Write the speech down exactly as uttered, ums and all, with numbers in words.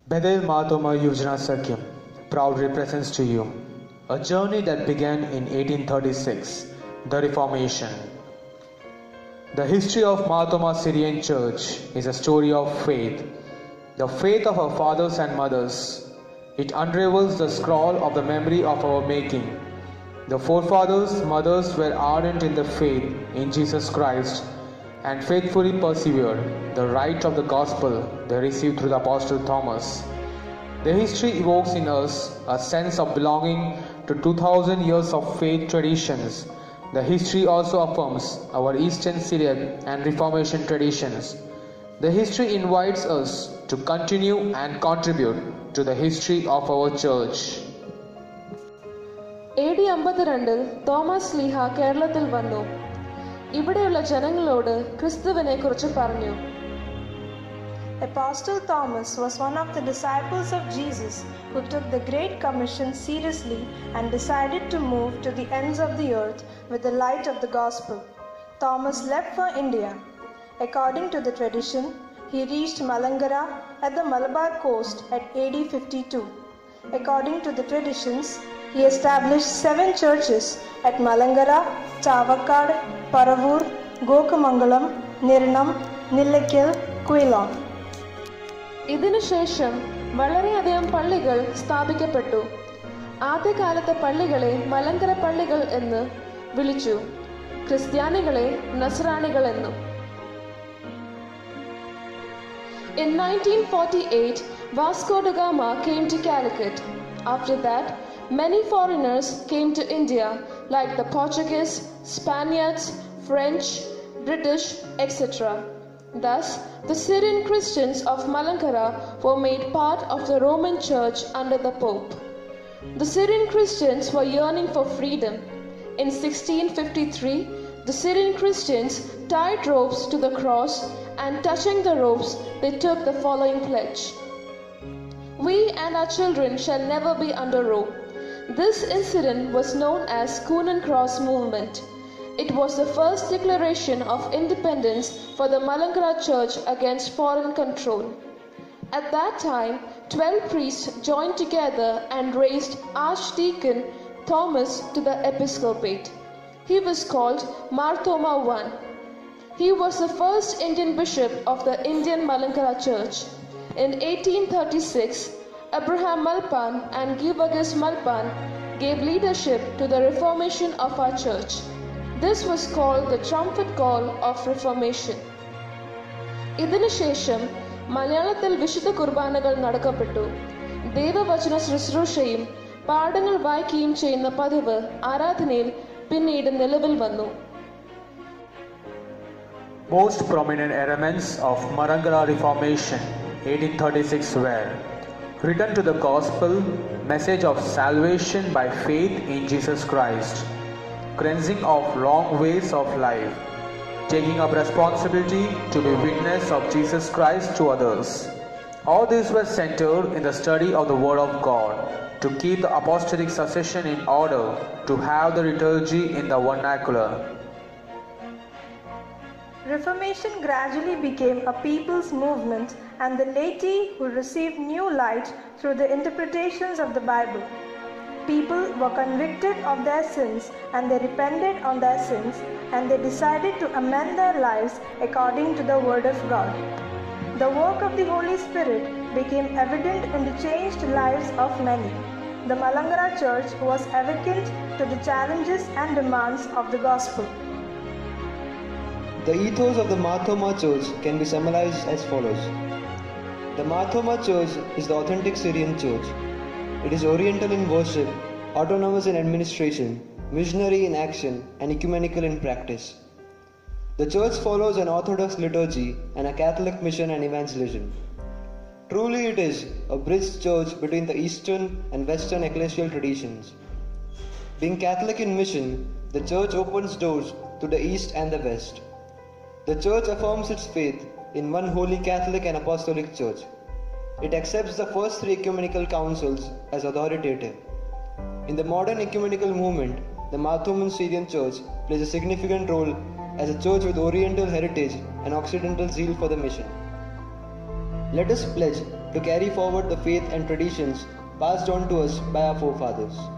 Bedel Mar Thoma Sakyam proudly presents to you a journey that began in eighteen thirty-six, the Reformation. The history of Mar Thoma Syrian Church is a story of faith, the faith of our fathers and mothers. It unravels the scroll of the memory of our making. The forefathers, mothers were ardent in the faith in Jesus Christ and faithfully persevered the right of the gospel they received through the Apostle Thomas. Their history evokes in us a sense of belonging to two thousand years of faith traditions. The history also affirms our Eastern Syrian and Reformation traditions. The history invites us to continue and contribute to the history of our church. A D അമ്പത്തിരണ്ടിൽ Thomas ലീഹ കേരളത്തിൽ വന്നു. ഇവിടെയുള്ള ജനങ്ങളോട് ക്രിസ്തുവിനെ കുറിച്ച് പറഞ്ഞു. Apostle Thomas was one of the disciples of Jesus who took the Great Commission seriously and decided to move to the ends of the earth with the light of the gospel. Thomas left for India. According to the tradition, he reached Malangara at the Malabar coast at A D fifty-two. According to the traditions, he established seven churches at Malangara, Chavakkad, Paravur, Gokamangalam, Nirnam, Nillekil, Quilon. ഇതിനുശേഷം വളരെയധികം പള്ളികൾ സ്ഥാപിക്കപ്പെട്ടു. ആദ്യകാലത്തെ പള്ളികളെ മലങ്കര പള്ളികൾ എന്ന് വിളിച്ചു, ക്രിസ്ത്യാനികളെ നസ്രാണികൾ എന്നും. In nineteen forty-eight, Vasco da Gama came to Calicut. After that, many foreigners came to India, like the Portuguese, Spaniards, French, British, et cetera. Thus, the Syrian Christians of Malankara were made part of the Roman Church under the Pope. The Syrian Christians were yearning for freedom. In sixteen fifty-three, the Syrian Christians tied ropes to the cross, and touching the ropes, they took the following pledge: "We and our children shall never be under rope." This incident was known as Coonan Cross Movement. It was the first declaration of independence for the Malankara Church against foreign control. At that time, twelve priests joined together and raised Archdeacon Thomas to the episcopate. He was called Mar Thoma the First. He was the first Indian bishop of the Indian Malankara Church. In eighteen thirty-six, Abraham Malpan and Givagas Malpan gave leadership to the reformation of our church. This was called the trumpet call of Reformation. ഇതിനുശേഷം മലയാളത്തിൽ വിശുദ്ധ കുർബാനകൾ നടക്കപ്പെട്ടു. ദൈവവചന ശുശ്രൂഷയും പാഠങ്ങൾ വായിക്കുകയും ചെയ്യുന്ന പതിവ് ആരാധനയിൽ പിന്നീട് നിലവിൽ വന്നു. Most prominent elements of Malankara Reformation eighteen thirty-six were return to the gospel, message of salvation by faith in Jesus Christ, cleansing of wrong ways of life, taking up responsibility to be witness of Jesus Christ to others. All these were centered in the study of the Word of God, to keep the apostolic succession in order, to have the liturgy in the vernacular. Reformation gradually became a people's movement, and the laity who received new light through the interpretations of the Bible. People were convicted of their sins, and they repented on their sins, and they decided to amend their lives according to the Word of God. The work of the Holy Spirit became evident in the changed lives of many. The Malankara Church was awakened to the challenges and demands of the gospel. The ethos of the Mar Thoma Church can be summarized as follows. The Mar Thoma Church is the authentic Syrian church. It is oriental in worship, autonomous in administration, visionary in action, and ecumenical in practice. The church follows an orthodox liturgy and a Catholic mission and evangelism. Truly it is a bridge church between the Eastern and Western ecclesial traditions. Being Catholic in mission, the church opens doors to the East and the West. The church affirms its faith in one holy Catholic and apostolic church. It accepts the first three ecumenical councils as authoritative. In the modern ecumenical movement, the Mar Thoma Syrian Church plays a significant role as a church with Oriental heritage and Occidental zeal for the mission. Let us pledge to carry forward the faith and traditions passed on to us by our forefathers.